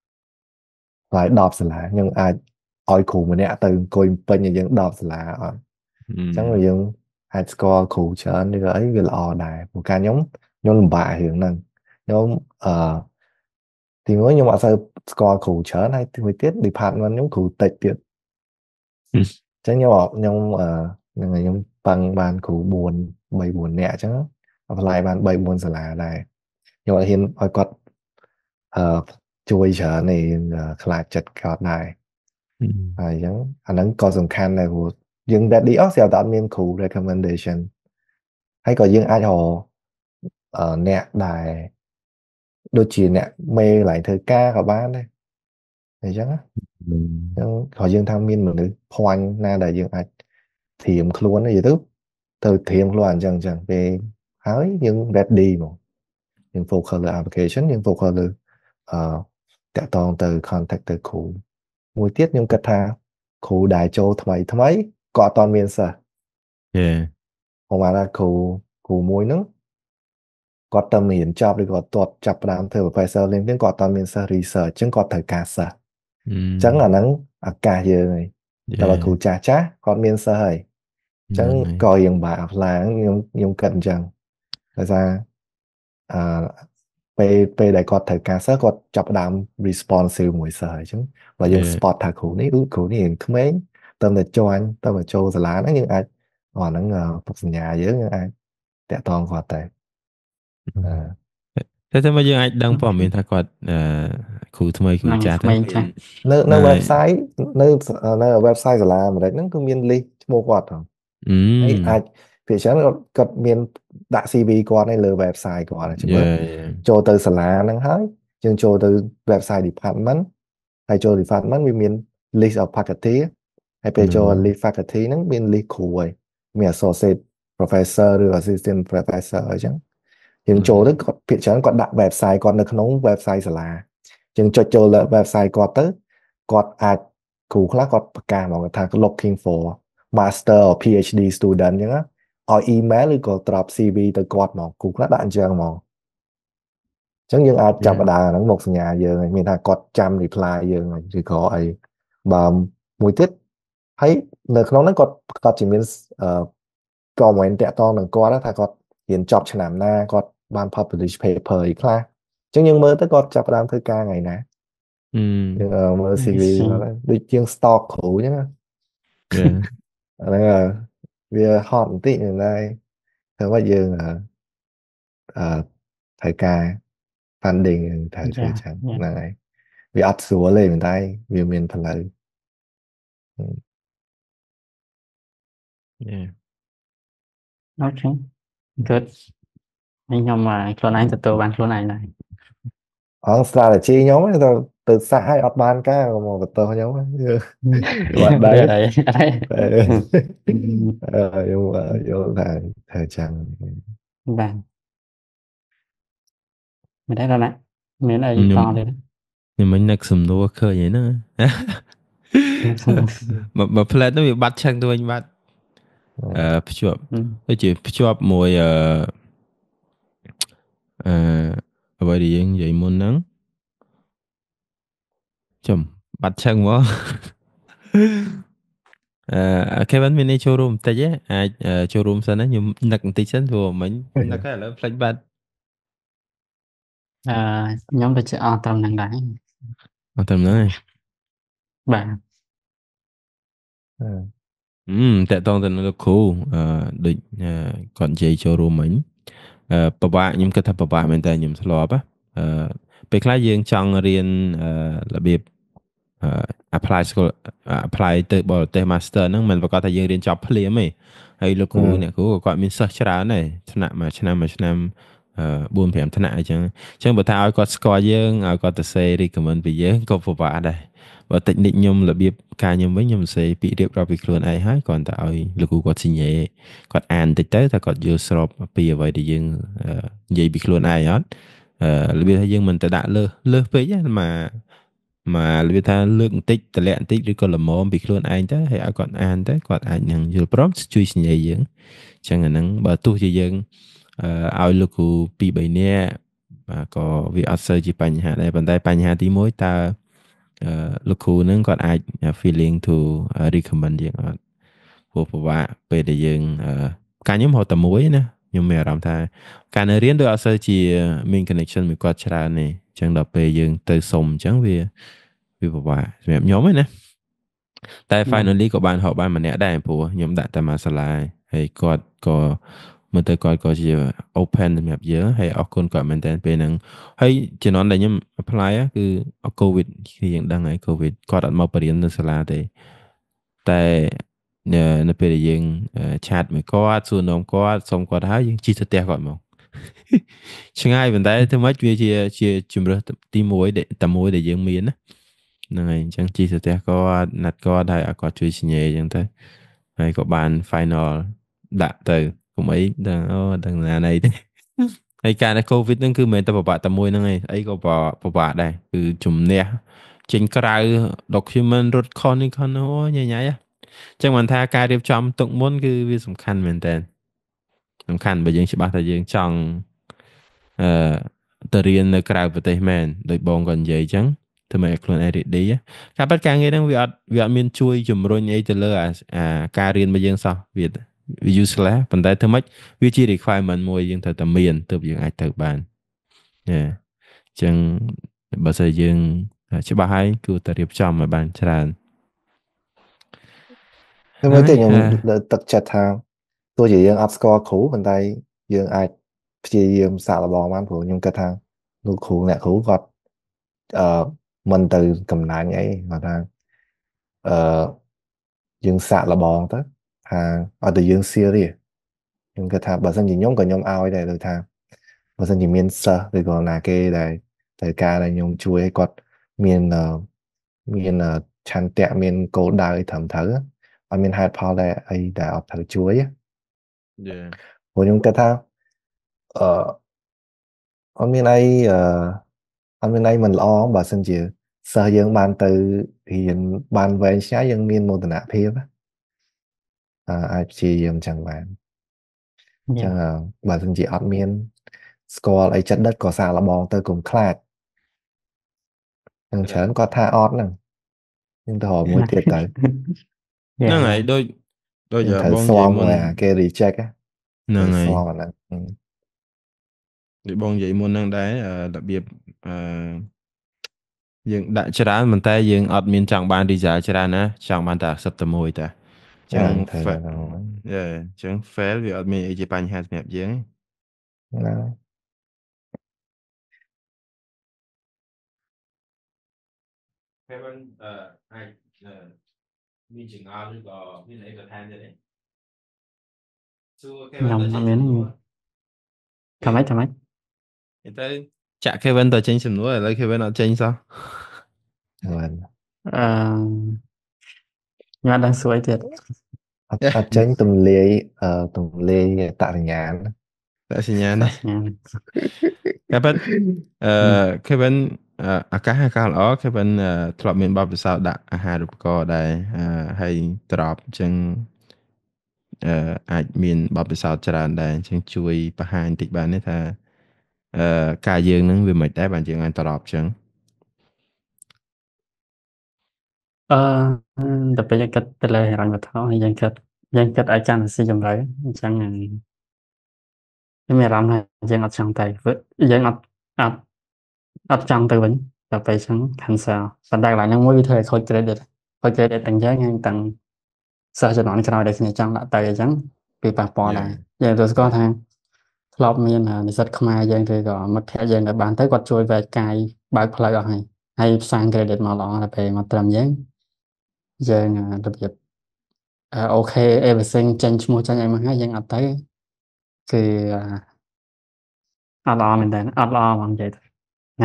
apply 10សាលាយើងអាចឲ្យគ្រូម្នាក់ទៅអង្គុយពេញឲ្យយើង10សាលាអត់អញ្ចឹងយើងអាចស្គាល់គ្រូច្រើនឬអីវាល្អដែរព្រោះការខ្ញុំលំបាករឿងហ្នឹងខ្ញុំទីមួយខ្ញុំអត់សូវស្គាល់គ្រូច្រើនហើយទីមួយទៀត department ខ្ញុំគ្រូតិចទៀតអញ្ចឹងខ្ញុំខ្ញុំប៉ឹងបានគ្រូ3 4នាក់អញ្ចឹង apply បាន3 4សាលាដែរខ្ញុំអត់ហ៊ានឲ្យគាត់ជួយច្រើនទេខ្លាចចិត្តគាត់ដែរហើយអញ្ចឹងអាហ្នឹងក៏សំខាន់ដែរព្រោះយើង ready អស់ស្រាប់តែអត់មានគ្រូ recommendation ហើយក៏យើងអាចរកអ្នកដែលដូចជាអ្នកមេកន្លែងធ្វើការក៏បានដែរអញ្ចឹងក៏យើងថាមានមនុស្សភ័ញ្ញណាដែលយើងអាចត្រៀមខ្លួននិយាយទៅត្រៀមខ្លួនអញ្ចឹងពេលហើយយើង ready មកយើង focus លើ application យើង focus លើតាក់ទងទៅ contact ទៅគ្រូមួយទៀតខ្ញុំគិតថាគ្រូដែលចូលថ្មីក៏អត់តមានសិស្សប្រហែលថាគ្រូមួយហ្នឹងគាត់ទៅរៀនចប់ឬក៏គាត់ចាប់ផ្ដើមធ្វើ professor លេងទៀតគាត់អត់មានសិស្ស research អញ្ចឹងគាត់ត្រូវការសិស្សអញ្ចឹងអាហ្នឹងឱកាសយើងហើយតែបើគ្រូចាស់គាត់មានសិស្សហើយអញ្ចឹងក៏រៀងបាក់ apply ខ្ញុំគិតអញ្ចឹងដោយសារអពេលដែលគាត់ត្រូវការសិស្សគាត់ចាប់ផ្ដើម responsive មួយសិស្សអញ្ចឹងបើយើង spot ថាគ្រូនេះរៀងក្មេងតើទៅ join តើទៅចូលសាលាហ្នឹងយើងអាចអាហ្នឹងទុកសញ្ញាយើងអាចតាក់ទងគាត់តែតែមកយើងអាចដឹងព័ត៌មានថាគាត់គ្រូថ្មីគ្រូចាស់ទៅនៅ website នៅ website សាលាអាមេរិកហ្នឹងគឺមាន list ឈ្មោះគាត់ហ្នឹងហើយអាចភាគច្រើនគាត់មានដាក់ CV គាត់នៅលើ website គាត់អញ្ចឹងចូលទៅសាលាហ្នឹងហើយយើងចូលទៅ website department ហើយចូល department វាមាន list of faculty ហើយពេលចូល list faculty ហ្នឹងមាន list គ្រូហើយមាន associate professor ឬ assistant professor អញ្ចឹងយើងចូលទៅគាត់ភាគច្រើនគាត់ដាក់ website គាត់នៅក្នុង website សាលាយើងចុចចូលលើ website គាត់ទៅគាត់អាចគ្រូខ្លះគាត់ប្រកាសមកថា looking for master or PhD student អញ្ចឹងឲ្យ email ឬក៏ drop CV ទៅគាត់មកគ្រូខ្លះដាក់អញ្ចឹងមកអញ្ចឹងយើងអាចចាប់ផ្ដើមហ្នឹងមកសញ្ញាយើងហើយមានថាគាត់ចាំ reply យើងឬក៏អីបើមួយទៀតហើយនៅក្នុងហ្នឹងគាត់ជាមាន comment តាក់ទងនឹងគាត់ថាគាត់រៀនចប់ឆ្នាំណាគាត់បាន publish paper អីខ្លះអញ្ចឹងយើងមើលទៅគាត់ចាប់ផ្ដើមធ្វើការថ្ងៃណាយើងមើល CV ដូចជាង stock គ្រូអញ្ចឹងហ្នឹងវាហត់បន្តិចដែរតែว่าយើងត្រូវការ funding ត្រូវធ្វើចឹងហ្នឹងហើយវាអត់ស្រួលទេប៉ុន្តែវាមានផ្លូវ Okay good ខ្ញុំខ្លួនឯងទទួលបានខ្លួនឯងដែរ strategy ខ្ញុំទៅសាក់ឲ្យអត់បានការមកបន្ទោសខ្ញុំបាត់ដែរយកថាធ្វើចឹងបាទមិនដែរណាមានអីតទៀតខ្ញុំមិញនឹកសំណួរឃើញហ្នឹងមកផ្លែតនោះវាបាត់ឆឹងទៅវិញបាត់ភ្ជាប់ដូចជាភ្ជាប់មួយអ្វីដែលយើងនិយាយមុនហ្នឹងចំបាត់ឆឹងមកKevin មានចូលរួមបន្តិចអាចចូលរួមសិនណាខ្ញុំនឹកបន្តិចសិនព្រោះមិញនឹកហើយឥឡូវផ្លេចបាត់ខ្ញុំទៅជាអត់ត្រឹមហ្នឹងដែរអត់ត្រឹមហ្នឹងហើយបាទតើតងទៅនឹងលោកគ្រូដូចគាត់និយាយចូលរួមមិញពិបាកខ្ញុំគិតថាពិបាកមែនតើខ្ញុំធ្លាប់ពេលខ្លះយើងចង់រៀនរបៀបapply ទៅបរទេស master ហ្នឹងមិនប្រកាសថាយើងរៀនចប់ភ្លាមទេហើយលោកគ្រូអ្នកគ្រូក៏គាត់មានសិស្សច្រើនដែរថ្នាក់មួយឆ្នាំ4-5 ថ្នាក់អញ្ចឹងបើថាឲ្យគាត់ស្គាល់យើងឲ្យគាត់ទៅសេ recommend ពីយើងក៏ពិបាកដែរបើតិចនិចខ្ញុំរបៀបការខ្ញុំវិញខ្ញុំសេពីរៀបរាប់ពីខ្លួនឯងហើយគ្រាន់តែឲ្យលោកគ្រូគាត់សញ្ញេគាត់អានតិចទៅថាគាត់យល់ស្របពីអ្វីដែលយើងនិយាយពីខ្លួនឯងអត់របៀបថាយើងមិនទៅដាក់លើសពេកណាមករបៀបថាលើកបន្តិចតម្លាក់បន្តិចឬក៏ល្មមពីខ្លួនឯងទៅហើយឲ្យគាត់អានទៅគាត់អាចនឹងយល់ព្រមជួយសញ្ញេយើងអញ្ចឹងអាហ្នឹងបើទោះជាយើងឲ្យលោកគ្រូ2-3នាក់ក៏វាអត់សូវជាបញ្ហាដែរប៉ុន្តែបញ្ហាទី1តើលោកគ្រូនឹងគាត់អាច feeling to recommend យើងអត់ព្រោះពិបាកពេលដែលយើងការខ្ញុំហៅតែមួយណាខ្ញុំមានអារម្មណ៍ថាការនៅរៀនដូចអត់សូវជាមាន connection មួយគាត់ច្រើនទេអញ្ចឹងដល់ពេលយើងទៅសុំអញ្ចឹងវាពិបាកសម្រាប់ខ្ញុំឯណាតែ finally ក៏បានហៅបានម្នាក់ដែរព្រោះខ្ញុំដាក់តែមកសាលាហើយគាត់ក៏មើលទៅគាត់ក៏ជា open សម្រាប់យើងហើយអរគុណគាត់មែនតើពេលហ្នឹងហើយជំនាន់ដែលខ្ញុំ apply គឺ COVID យើងដឹងហើយ COVID គាត់អត់មកបរៀននៅសាលាទេតែនៅពេលដែលយើងឆាតមួយគាត់សួរនាំគាត់សុំគាត់ហើយយើងជិះទៅផ្ទះគាត់មកឆ្ងាយប៉ុន្តែធ្វើម៉េចវាជាជំរើសទី1តែមួយដែលយើងមានណាហ្នឹងហើយអញ្ចឹងជិះទៅផ្ទះគាត់ណាត់គាត់ហើយឲ្យគាត់ជួយសញ្ញេអញ្ចឹងទៅហើយក៏បាន final ដាក់ទៅកុំអីដឹងណាណីទេហើយការ COVID ហ្នឹងគឺមិនមែនតែពិបាកតែមួយហ្នឹងឯងអីក៏ពិបាកដែរគឺជំនះចេញក្រៅ document រត់ខុសនេះខុសនោះញ៉ៃអញ្ចឹងមិនថាការរៀបចំទុកមុនគឺវាសំខាន់មែនតើសំខាន់បើយើងច្បាស់ថាយើងចង់ទៅរៀននៅក្រៅប្រទេសមែនដោយបងក៏និយាយអញ្ចឹងធ្វើឲ្យខ្លួនឯង ready ការប៉ັດការងារហ្នឹងវាអត់មានជួយជំរុញអីទៅលើអាការរៀនរបស់យើងសោះវា useless ប៉ុន្តែធ្វើម៉េចវាជា requirement មួយយើងត្រូវតែមានទើបយើងអាចទៅបានចឹងបើសិនយើងច្បាស់ហើយគឺតែរៀបចំឲ្យបានច្រើន nhưng ហ្នឹង mà ហើ thì យខ្ញុំទឹកចិត្តថាទោះជាយើងអត់ស្គាល់គ្រូប៉ុន្តែយើងអាចព្យាយាមសាកល្បងបានព្រោះខ្ញុំគិតថាលោកគ្រូអ្នកគ្រូគាត់អឺមិនទៅកំណាញ់អីគាត់ថាអឺយើងសាកល្បងទៅថាឲ្យតែយើង serious ខ្ញុំគិតថាបើសិនជាខ្ញុំក៏ខ្ញុំឲ្យដែរដូចថាបើសិនជាមានសិស្សឬក៏ណាគេដែលត្រូវការដែលខ្ញុំជួយឲ្យគាត់មានមានឆន្ទៈមានគោលដៅឲ្យត្រឹមត្រូវអត់មានហេតុផលដែលអីដែលអត់ត្រូវជួយព្រោះខ្ញុំគិតថាអឺអត់មានអីអត់មានអីមិនល្អបើសិនជាសិស្សយើងបានទៅរៀនបានវែងឆ្ងាយយើងមានមោទនភាពអាចព្យាយាមចឹងបានចឹងបើសិនជាអត់មានស្គាល់អីចិត្តដិតក៏សាកល្បងទៅកុំខ្លាចនឹងច្រើនគាត់ថាអត់ហ្នឹងខ្ញុំទៅរកមួយទៀតទៅហ្នឹងហើយដូចត្រូវបងនិស្វយាយមមុនគេ reject ហ្នឹងហើយស្វមអាហ្នឹងដូចបងនិយាយមុនហ្នឹងដែររបៀបយើងដាក់ច្រើនប៉ុន្តែយើងអត់មានចង់បាន result ច្រើនណាចង់បានតែ11តាអញ្ចឹង ចឹង fail វាអត់មានអីជាបញ្ហាសម្រាប់យើងណា Kevin អាចមានចង្អល់ឬក៏មានអីបន្ថែមទៀតទេសួរ Kevin ខ្ញុំអត់មានថាម៉េចទៅចាក់ Kevin ទៅចេញសំណួរឥឡូវ Kevin អត់ចេញសោះ Kevin ខ្ញុំអត់ដឹងសួរអីទៀតអត់ចេញទំលាយតរញ្ញាណតែសញ្ញានេះ Kevin Kevin អាកាសល្អ Kevin ធ្លាប់មានបទពិសោធន៍ដាក់អាហារូបករណ៍ដែរហើយត្រប់អញ្ចឹងអាចមានបទពិសោធន៍ច្រើនដែរអញ្ចឹងជួយបង្ហាញតិចបានទេថាការយើងនឹងវាមិនដែរបានយើងអាចត្រប់អញ្ចឹងតែពេលយើងគិតទៅលើហិរញ្ញវត្ថុហើយយើងគិតឲ្យកាន់តែស៊ីជម្រៅអញ្ចឹងខ្ញុំមានអារម្មណ៍ថាយើងអត់ចង់ទៅយើងអត់ចង់ទៅវិញតែពេលអញ្ចឹង cancel ប៉ុន្តែកន្លែងហ្នឹងមួយវាធ្វើឲ្យខូច credit ទាំងយើងហើយទាំងសិស្សជំនាន់ក្រោយដែលគ្នាចង់ដាក់ទៅអញ្ចឹងវាប៉ះពាល់ដែរយើងទៅស្គាល់ថាធ្លាប់មាននិស្សិតខ្មែរយើងឬក៏មិត្តភ័ក្តិយើងដែលបានទៅគាត់ជួយវែកកាយបើកផ្លូវអស់ហើយផ្សាយ credit មកល្អដល់ពេលមកត្រឹមយើងរបៀបអូខេ everything ចេញឈ្មោះចេញអីមកហើយយើងអត់ទៅគឺអត់ល្អមែនតើអត់ល្អហ្មងនិយាយទៅណា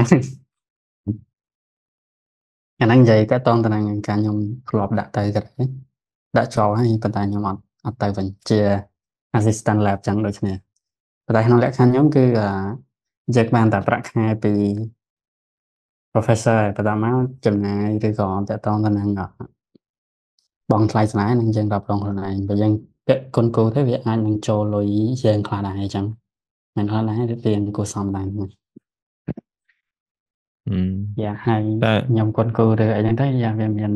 អាហ្នឹងនិយាយតតងទៅនឹងការខ្ញុំធ្លាប់ដាក់ទៅក៏ដែរដាក់ចូលហើយប៉ុន្តែខ្ញុំអត់ទៅវិញជា assistant lab ចឹងដូចគ្នាប៉ុន្តែក្នុងលក្ខខណ្ឌខ្ញុំគឺយើងបានតែប្រាក់ខែពី professor បន្តមកចំណាយឬក៏តតងទៅនឹងបងថ្លៃស្នេហ៍នឹងយើងរករងខ្លួនឯងបើយើងពាក់គុណគូទៅវាអាចនឹងចូលលុយយើងខ្លះដែរអញ្ចឹងមិនខ្លះដែរវាគួរសមដែរយ៉ាហើយខ្ញុំគុណគូឬអីចឹងទៅយ៉ាវាមាន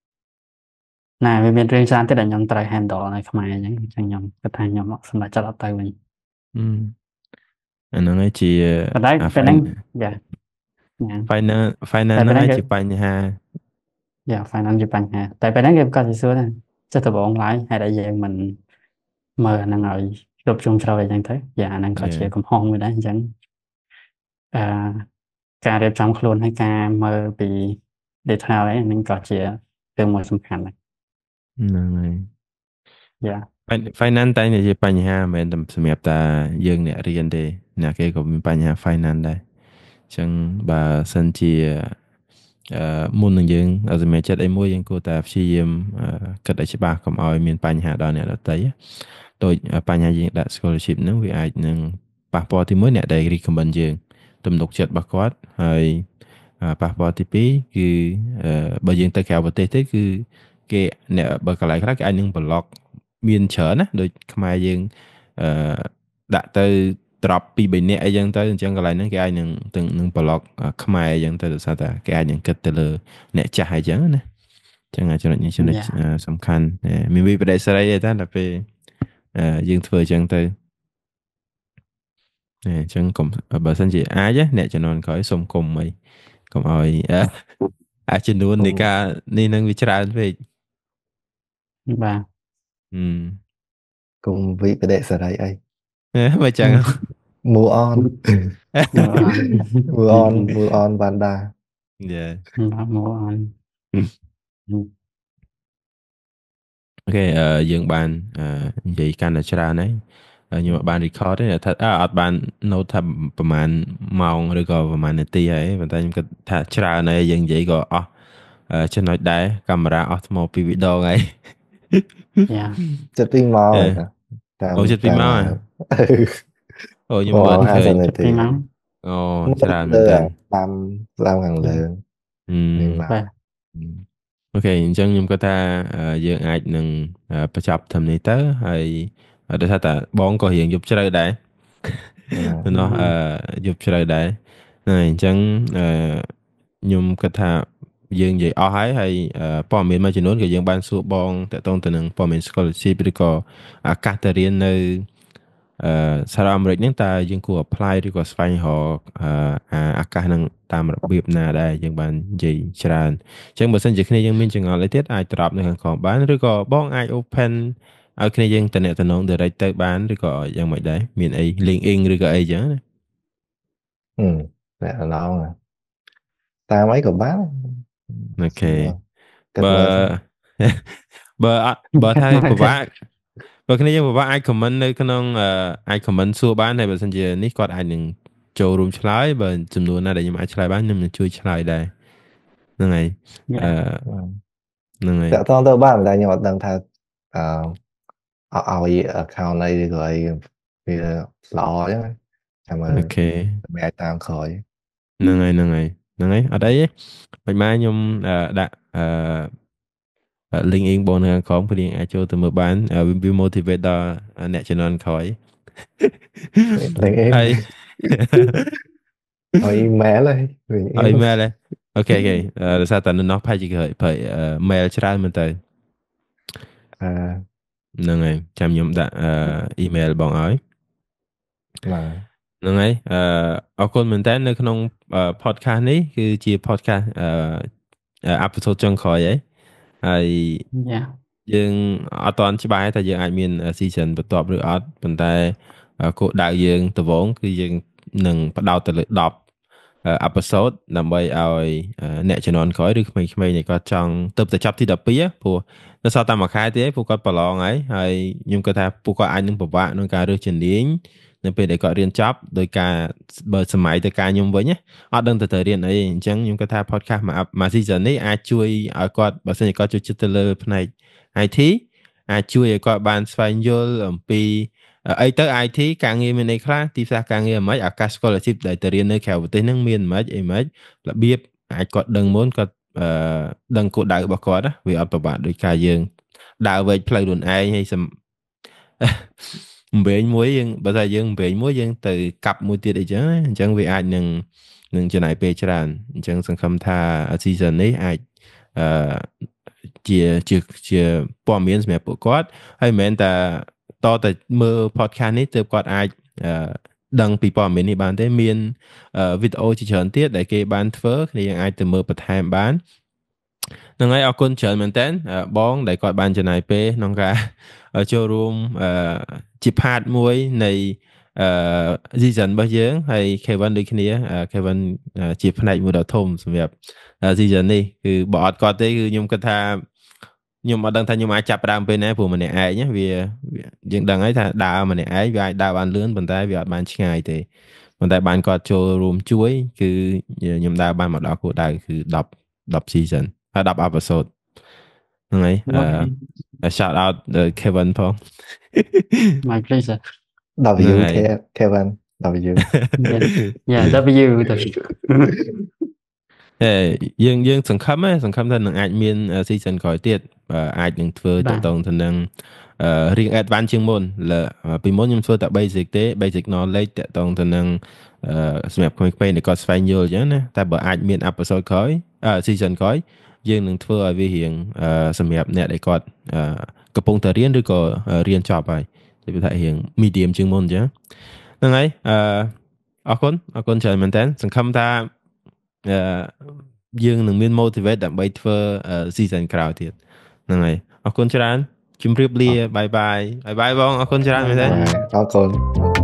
រឿងច្រើនទៀតដែលខ្ញុំត្រូវ handle នៅខ្មែរអញ្ចឹងខ្ញុំគិតថាខ្ញុំសម្រេចចិត្តអត់ទៅវិញអាហ្នឹងឯងជាប៉ុន្តែពេលហ្នឹងយ៉ា finance ហ្នឹងជាបញ្ហាយ៉ា finance ជាបញ្ហាតែពេលហ្នឹងគេក៏សួរដែរចុះតបងឡាយហេតុអីយើងមិនមើលអាហ្នឹងឲ្យគ្រប់ជ្រុងជ្រៅអីចឹងទៅយ៉ាអាហ្នឹងក៏ជាកំហុសមួយដែរអញ្ចឹងការរៀបចំខ្លួនហើយការមើលពី detail ហ្នឹងក៏ជារឿងមួយសំខាន់ដែរហ្នឹងហើយយ៉ា finance តែជាបញ្ហាមិនមែនតែសម្រាប់តែយើងអ្នករៀនទេអ្នកគេក៏មានបញ្ហា finance ដែរអញ្ចឹងបើសិនជាមុននឹងយើងសម្រេចចិត្តអីមួយយើងគួរតែព្យាយាមគិតឲ្យច្បាស់កុំឲ្យមានបញ្ហាដល់អ្នកដទៃដូចបញ្ហាយើងដាក់ scholarship ហ្នឹងវាអាចនឹងប៉ះពាល់ទីមួយអ្នកដែល recommend យើងទំនុកចិត្តរបស់គាត់ហើយប៉ះពាល់ទី2គឺបើយើងទៅក្រៅប្រទេសទៅគឺគេអ្នកបើកន្លែងខ្លះគេអាចនឹង block មានច្រើនណាដូចខ្មែរយើងដាក់ទៅ drop 2-3 នាក់អីចឹងទៅអញ្ចឹងកន្លែងហ្នឹងគេអាចនឹង block ខ្មែរអញ្ចឹងទៅដោយសារតែគេអាចនឹងគិតទៅលើអ្នកចាស់អីចឹងណាអញ្ចឹងចំណុចនេះចំណុចសំខាន់មានវិបត្តិស្រីទេតែពេលយើងធ្វើអញ្ចឹងទៅចឹងកុំបើសិនជាអាចអ្នកជំនាន់ក្រោយសូមកុំអីកុំឲ្យអាចចំនួននៃការនេះនឹងវាច្រើនពេកបាទកុំវិបដិសារីអីបើចឹង move on Move move on Vanda បាទមកអនអូខេយើងបាននិយាយកាន់តែច្រើនហើយខ្ញុំអត់បាន record ទេថាអត់បាន note ថាប្រហែលម៉ោងឬក៏ប្រហែលនាទីហើយប៉ុន្តែខ្ញុំគិតថាច្រើនហើយយើងនិយាយក៏អស់ចំណុចដែរកាមេរ៉ាអស់ថ្មពីរដងហើយយ៉ាចិត្តពីម៉ោងហើយតាមអូចិត្តពីម៉ោងហ៎ អូខ្ញុំមើលឃើញនាទីម៉ោងអូច្រើនមែនតើតាមខាងលើ Ừ. បាទអូខេអញ្ចឹងខ្ញុំគិតថាយើងអាចនឹងបញ្ចប់ធំនេះទៅហើយដោយសារតែបងក៏រៀងយប់ជ្រៅដែរណោះយប់ជ្រៅដែរហ្នឹងហើយអញ្ចឹងខ្ញុំគិតថាយើងនិយាយអស់ហើយព័ត៌មានមួយចំនួនក៏យើងបានសួរបងតាក់ទងទៅនឹងព័ត៌មាន scholarship ឬក៏ឱកាសទៅរៀននៅសហរដ្ឋអាមេរិកហ្នឹងតើយើងគួរ apply ឬក៏ស្វែងរកឱកាសហ្នឹងតាមរបៀបណាដែរយើងបាននិយាយច្រើនអញ្ចឹងបើសិនជាគ្នាយើងមានចង្អុលអីទៀតអាចត្រាប់នៅខាងក្រោមបានឬក៏បងអាច open ឲ្យគ្នាយើងតំណង direct ទៅបានឬក៏យ៉ាងម៉េចដែរមានអី link in ឬក៏អីចឹងណាតែឡងតាមអីក៏បានអូខេបើថាពិបាកបើគ្នាយើងពិបាកអាច comment នៅក្នុងអាច comment សួរបានហើយបើសិនជានេះគាត់អាចនឹងចូលរួមឆ្លើយបើចំនួនណាដែលខ្ញុំអាចឆ្លើយបានខ្ញុំនឹងជួយឆ្លើយដែរហ្នឹងហើយហ្នឹងហើយតើតទៅបានតែខ្ញុំអត់ដឹងថាឲ្យ account អីឬក៏អីវាល្អអញ្ចឹងចាំមើលអូខេមិនអាចតាមក្រោយហ្នឹងហើយអត់អីទេមិនម៉ែខ្ញុំដាក់link in បងនៅខាងក្រោមព្រោះអាចចូលទៅមើលបានវា motivate ដល់អ្នកជំនាន់ក្រោយ link in ហើយឲ្យ email ហើយឲ្យ email ហ៎អូខេដោយសារតែនៅនោះផាច់គេប្រើ mail ច្រើនមែនតើហ្នឹងហើយចាំខ្ញុំដាក់email បងឲ្យហ្នឹងហើយអរគុណមែនតើនៅក្នុង podcast នេះគឺជា podcast episode ចុងក្រោយហើយ យើងអត់ទាន់ច្បាស់ថាយើងអាចមាន season បន្ទាប់ឬអត់ប៉ុន្តែគោលដៅយើងដំបូងគឺយើងនឹងបដោតទៅលើ10 episode ដើម្បីឲ្យអ្នកជំនាន់ក្រោយឬក្មេងៗដែលគាត់ចង់ទៅចាប់ទី12ព្រោះនៅសល់តែមួយខែទៀតពួកគាត់ប្រឡងហើយខ្ញុំគិតថាពួកគាត់អាចនឹងពិបាកក្នុងការរើសជំនាញនៅពេលដែលគាត់រៀនចប់ដោយការបើសម័យទៅការខ្ញុំវិញអត់ដឹងទៅរៀនអីអញ្ចឹងខ្ញុំគិតថា podcast មួយ season នេះអាចជួយឲ្យគាត់បើសិនជាគាត់ចូលចិត្តទៅលើផ្នែក IT អាចជួយឲ្យគាត់បានស្វែងយល់អំពីអីទៅ IT ការងារមានអីខ្លះទីផ្សារការងារមិនឱកាស scholarship ដែលទៅរៀននៅក្រៅប្រទេសហ្នឹងមានមិនរបៀបអាចគាត់ដឹងមុនគាត់ដឹងគោលដៅរបស់គាត់វាអត់ពិបាកដោយការយើងដើរវែកផ្លូវខ្លួនឯងហើយអំបែងមួយយើងបើថាយើងអំបែងមួយយើងទៅកាប់មួយទៀតអីចឹងអញ្ចឹងវាអាចនឹងចំណាយពេលច្រើនអញ្ចឹងសង្ឃឹមថា season នេះអាចជាព័ត៌មានសម្រាប់ពួកគាត់ហើយមិនមែនតែតតែមើល podcast នេះទើបគាត់អាចដឹងពីព័ត៌មាននេះបានទេមានវីដេអូជាច្រើនទៀតដែលគេបានធ្វើគ្នាយើងអាចទៅមើលបន្ថែមបានហ្នឹងហើយអរគុណច្រើនមែនតើបងដែលគាត់បានចំណាយពេលក្នុងការចូលរួមជា part មួយនៃseason របស់យើងហើយ Kevin ដូចគ្នា Kevin ជាផ្នែកមួយដ៏ធំសម្រាប់ season នេះគឺបើអត់គាត់ទេគឺខ្ញុំគិតថាខ្ញុំអត់ដឹងថាខ្ញុំអាចចាប់ផ្ដើមពេលណាព្រោះម្នាក់ឯងវាយើងដឹងហើយថាដើរម្នាក់ឯងវាអាចដើរបានលឿនប៉ុន្តែវាអត់បានឆ្ងាយទេប៉ុន្តែបានគាត់ចូលរួមជួយគឺខ្ញុំដើរបានមកដល់គោលដៅគឺ10 season 10 episode ហ្នឹងហើយshout out Kevin ផង My pleasure W Kevin W Yeah W យើងសង្ឃឹមថានឹងអាចមាន season ក្រោយទៀតអាចនឹងធ្វើតទៅទៅនឹងរៀង advance ជាងមុនពីមុនខ្ញុំធ្វើតែ basic ទេ basic knowledge តទៅទៅនឹងសម្រាប់ក្មេងៗដែលគាត់ស្វែងយល់អញ្ចឹងណាតែបើអាចមាន episode ក្រោយ season ក្រោយយើងនឹងធ្វើឲ្យវារៀងសម្រាប់អ្នកដែលគាត់កំពុងតែរៀនឬក៏រៀនចប់ហើយទៅថារៀង medium ជាងមុនអញ្ចឹងហ្នឹងហើយអរគុណច្រើនមែនតើសង្ឃឹមថាយើងនឹងមាន motivate ដើម្បីធ្វើ season ក្រោយទៀតហ្នឹងហើយអរគុណច្រើនជម្រាបលាបាយបាយបងអរគុណច្រើនមែនតើអរគុណ